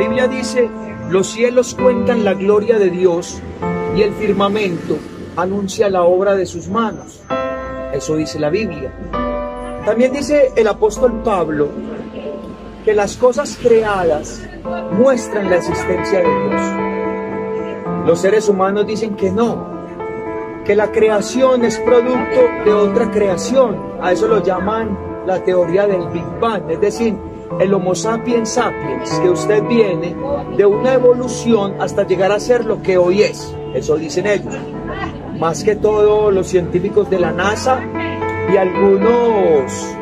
Biblia dice, los cielos cuentan la gloria de Dios y el firmamento anuncia la obra de sus manos. Eso dice la Biblia. También dice el apóstol Pablo que las cosas creadas muestran la existencia de Dios. Los seres humanos dicen que no, que la creación es producto de otra creación. A eso lo llaman la teoría del Big Bang, es decir, el Homo sapiens sapiens, que usted viene de una evolución hasta llegar a ser lo que hoy es. Eso dicen ellos. Más que todo los científicos de la NASA y algunos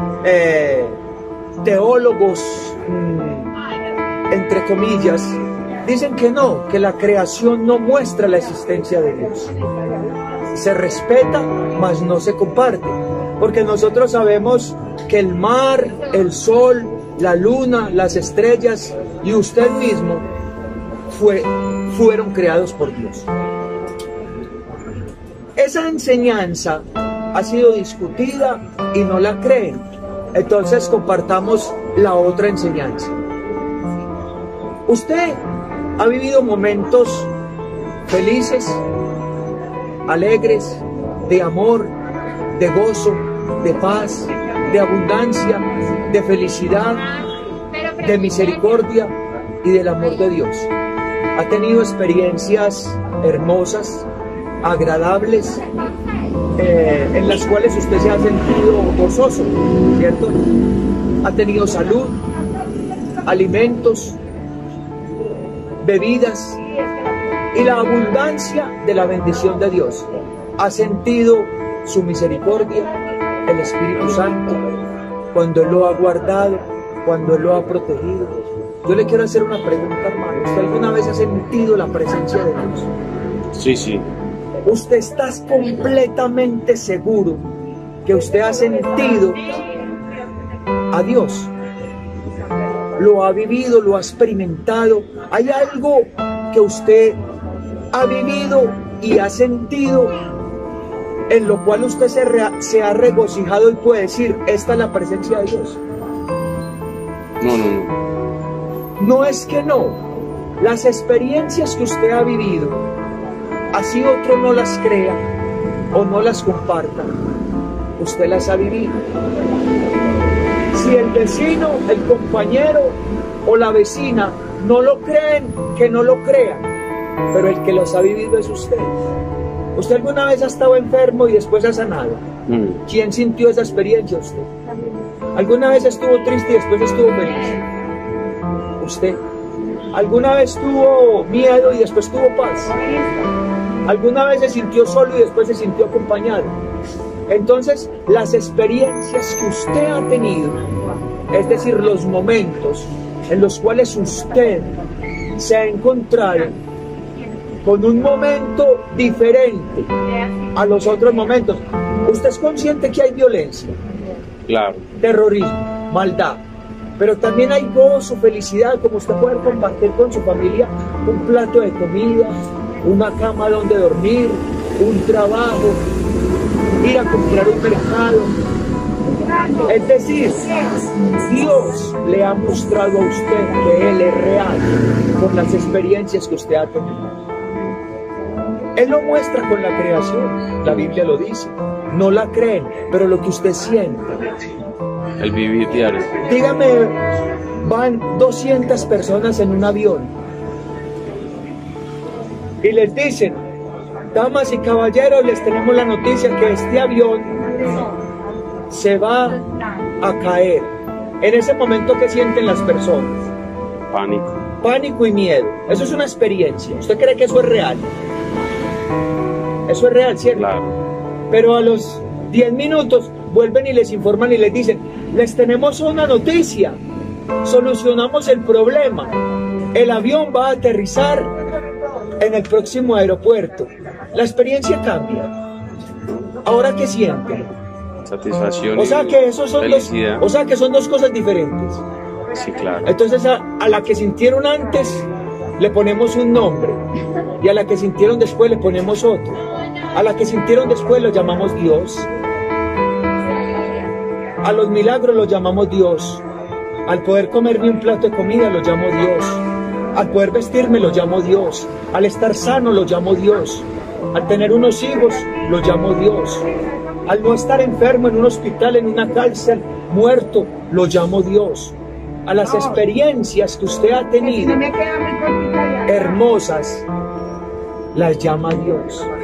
teólogos, entre comillas, dicen que no, que la creación no muestra la existencia de Dios. Se respeta, mas no se comparte. Porque nosotros sabemos que el mar, el sol, la luna, las estrellas y usted mismo fueron creados por Dios. Esa enseñanza ha sido discutida y no la creen. Entonces compartamos la otra enseñanza. Usted ha vivido momentos felices, alegres, de amor, de gozo, de paz, de abundancia, de felicidad, de misericordia y del amor de Dios. Ha tenido experiencias hermosas, agradables, en las cuales usted se ha sentido gozoso, ¿cierto? Ha tenido salud, alimentos, bebidas y la abundancia de la bendición de Dios. Ha sentido su misericordia, el Espíritu Santo, cuando Él lo ha guardado, cuando Él lo ha protegido. Yo le quiero hacer una pregunta, hermano. ¿Usted alguna vez ha sentido la presencia de Dios? Sí, sí. ¿Usted está completamente seguro que usted ha sentido a Dios? ¿Lo ha vivido, lo ha experimentado? ¿Hay algo que usted ha vivido y ha sentido en lo cual usted se ha regocijado y puede decir, esta es la presencia de Dios? No. No es que no. Las experiencias que usted ha vivido, así otro no las crea o no las comparta, usted las ha vivido. Si el vecino, el compañero o la vecina no lo creen, que no lo crean, pero el que los ha vivido es usted. ¿Usted alguna vez ha estado enfermo y después ha sanado? ¿Quién sintió esa experiencia? Usted. ¿Alguna vez estuvo triste y después estuvo feliz? Usted. ¿Alguna vez tuvo miedo y después tuvo paz? ¿Alguna vez se sintió solo y después se sintió acompañado? Entonces, las experiencias que usted ha tenido, es decir, los momentos en los cuales usted se ha encontrado con un momento diferente a los otros momentos. Usted es consciente que hay violencia, Claro. terrorismo, maldad, pero también hay gozo, felicidad, como usted puede compartir con su familia un plato de comida, una cama donde dormir, un trabajo, ir a comprar un mercado. Es decir, Dios le ha mostrado a usted que Él es real con las experiencias que usted ha tenido. Él lo muestra con la creación, la Biblia lo dice. No la creen, pero lo que usted siente. El vivir diario. Dígame, van 200 personas en un avión y les dicen, damas y caballeros, les tenemos la noticia que este avión se va a caer. En ese momento, ¿qué sienten las personas? Pánico. Pánico y miedo. Eso es una experiencia. ¿Usted cree que eso es real? Eso es real, ¿cierto? Claro. Pero a los 10 minutos vuelven y les informan y les dicen, les tenemos una noticia, solucionamos el problema, el avión va a aterrizar en el próximo aeropuerto. La experiencia cambia. ¿Ahora qué sienten? Satisfacción. O sea que esos son felicidad. son dos cosas diferentes. Sí, claro. Entonces a la que sintieron antes le ponemos un nombre y a la que sintieron después le ponemos otro. A la que sintieron después lo llamamos Dios. A los milagros los llamamos Dios. Al poder comerme un plato de comida lo llamo Dios. Al poder vestirme lo llamo Dios. Al estar sano lo llamo Dios. Al tener unos hijos lo llamo Dios. Al no estar enfermo en un hospital, en una cárcel, muerto, lo llamo Dios. A las experiencias que usted ha tenido, hermosas, las llama Dios.